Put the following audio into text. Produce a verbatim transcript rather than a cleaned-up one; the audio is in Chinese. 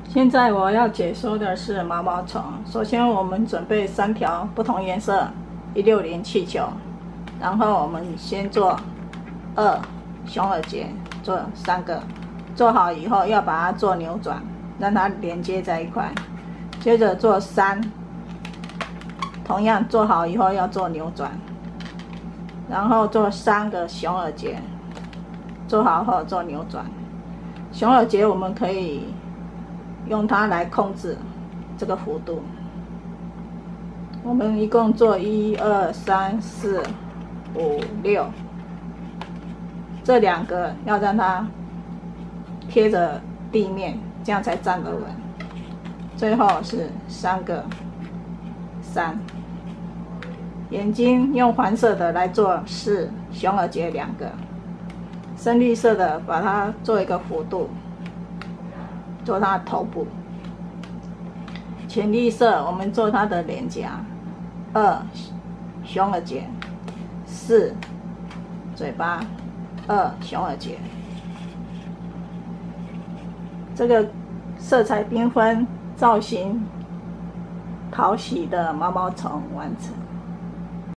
现在我要解说的是毛毛虫。首先，我们准备三条不同颜色一六零气球，然后我们先做二熊耳结，做三个。做好以后要把它做扭转，让它连接在一块。接着做三，同样做好以后要做扭转，然后做三个熊耳结，做好后做扭转。熊耳结我们可以用它来控制这个幅度。我们一共做一二三四五六，这两个要让它贴着地面，这样才站得稳。最后是三个三，眼睛用黄色的来做四，熊耳结两个，深绿色的把它做一个弧度，做它的头部。浅绿色我们做它的脸颊，二熊耳结，四嘴巴，二熊耳结。这个色彩缤纷、造型讨喜的毛毛虫完成。